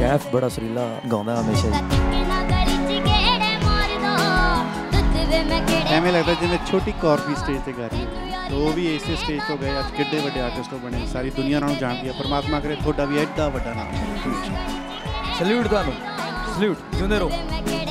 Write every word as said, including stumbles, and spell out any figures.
कैफ बड़ा सुरीला गाँव हमेशा ही। ਐਵੇਂ ਲੱਗਦਾ ਜਿਵੇਂ ਛੋਟੀ ਕੌਰ ਵੀ ਸਟੇਜ ਤੇ ਗਾ ਰਹੀ ਹੈ, तो वो भी इस स्टेज तो गए, ਅੱਜ ਕਿੱਡੇ ਵੱਡੇ ਆਰਟਿਸਟ ਬਣੇ, ਸਾਰੀ ਦੁਨੀਆ ਉਹਨਾਂ ਨੂੰ ਜਾਣਦੀ ਹੈ। ਪਰਮਾਤਮਾ ਕਰੇ ਤੁਹਾਡਾ ਵੀ ਐਡਾ ਵੱਡਾ ਨਾਮ। सल्यूट ਤੁਹਾਨੂੰ, सल्यूट, ਜਿਉਂਦੇ ਰਹੋ।